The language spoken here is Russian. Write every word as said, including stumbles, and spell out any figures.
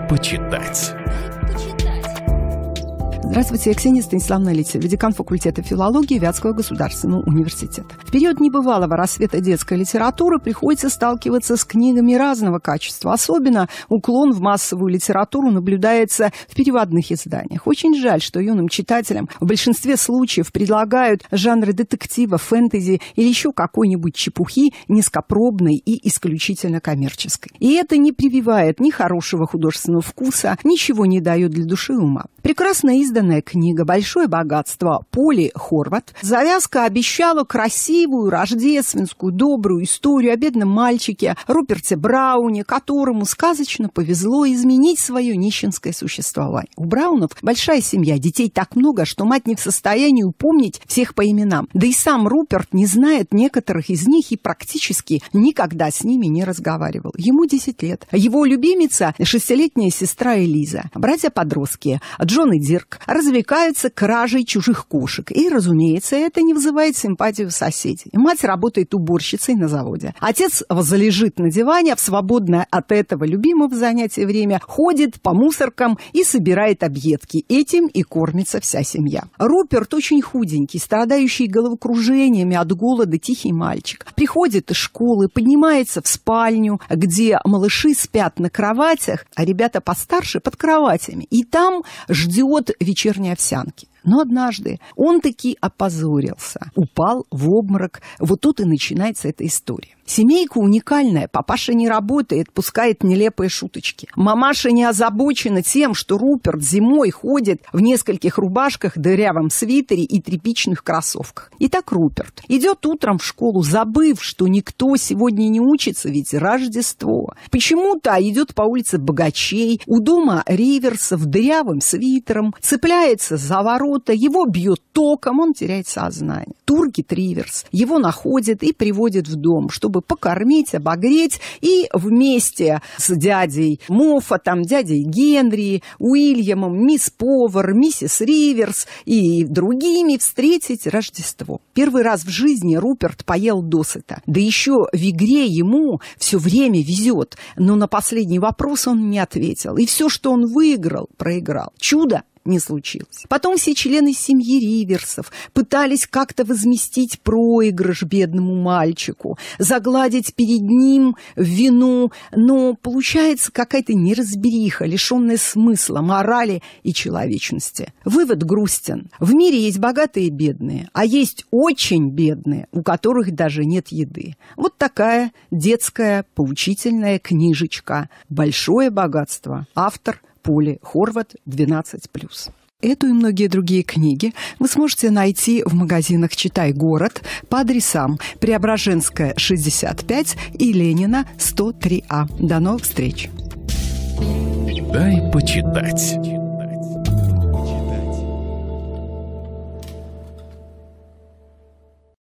почитать. Здравствуйте, я Ксения Станиславовна Литсева, декан факультета филологии Вятского государственного университета. В период небывалого расцвета детской литературы приходится сталкиваться с книгами разного качества. Особенно уклон в массовую литературу наблюдается в переводных изданиях. Очень жаль, что юным читателям в большинстве случаев предлагают жанры детектива, фэнтези или еще какой-нибудь чепухи низкопробной и исключительно коммерческой. И это не прививает ни хорошего художественного вкуса, ничего не дает для души и ума. Прекрасно изданная книга «Большое богатство» Поли Хорват. Завязка обещала красивую, рождественскую, добрую историю о бедном мальчике Руперте Брауне, которому сказочно повезло изменить свое нищенское существование. У Браунов большая семья, детей так много, что мать не в состоянии упомнить всех по именам. Да и сам Руперт не знает некоторых из них и практически никогда с ними не разговаривал. Ему десять лет. Его любимица – шестилетняя сестра Элиза. Братья-подростки Джон и Дирк развлекаются кражей чужих кошек. И, разумеется, это не вызывает симпатию соседей. Мать работает уборщицей на заводе. Отец возлежит на диване, а в свободное от этого любимого занятия время ходит по мусоркам и собирает объедки. Этим и кормится вся семья. Руперт очень худенький, страдающий головокружениями от голода тихий мальчик. Приходит из школы, поднимается в спальню, где малыши спят на кроватях, а ребята постарше под кроватями. И там ждет вечерней овсянки. Но однажды он таки опозорился, упал в обморок. Вот тут и начинается эта история. Семейка уникальная, папаша не работает, пускает нелепые шуточки. Мамаша не озабочена тем, что Руперт зимой ходит в нескольких рубашках, дырявом свитере и тряпичных кроссовках. Итак, Руперт идет утром в школу, забыв, что никто сегодня не учится, ведь Рождество. Почему-то идет по улице богачей, у дома Риверса в дырявым свитером, цепляется за ворота, его бьет током, он теряет сознание. Тургит Риверс его находит и приводит в дом, чтобы покормить, обогреть, и вместе с дядей Моффатом, дядей Генри, Уильямом, мисс Повар, миссис Риверс и другими встретить Рождество. Первый раз в жизни Руперт поел досыта. Да еще в игре ему все время везет, но на последний вопрос он не ответил. И все, что он выиграл, проиграл. Чудо не случилось. Потом все члены семьи Риверсов пытались как-то возместить проигрыш бедному мальчику, загладить перед ним вину, но получается какая-то неразбериха, лишенная смысла, морали и человечности. Вывод грустен. В мире есть богатые и бедные, а есть очень бедные, у которых даже нет еды. Вот такая детская поучительная книжечка «Большое богатство». Автор Поли Хорват, двенадцать плюс. Эту и многие другие книги вы сможете найти в магазинах «Читай город» по адресам Преображенская, шестьдесят пять и Ленина, сто три А. До новых встреч! Дай почитать.